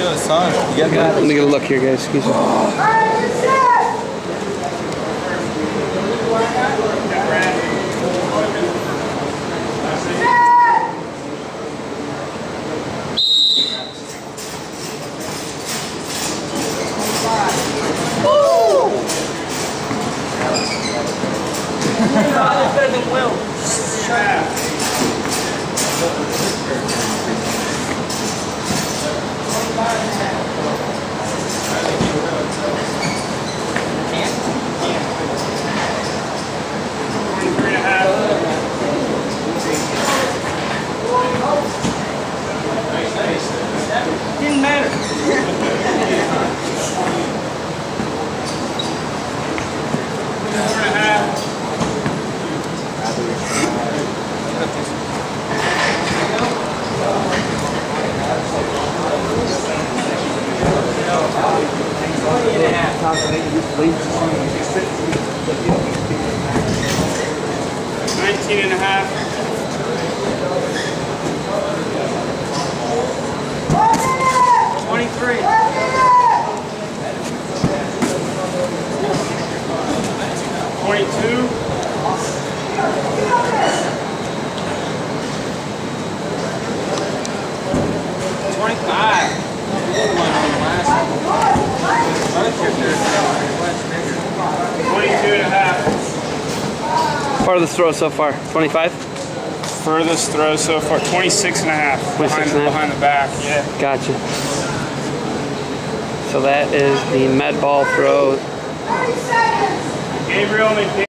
should have saw it. You got Let me get a look here, guys. Excuse me. Didn't matter. Nineteen and a half. 23. 22. 25. 22 and a half. Farthest throw so far, 25? Furthest throw so far, 26 and a half. 26 and a half? Behind the back, yeah. Gotcha. So that is the med ball throw. Gabriel and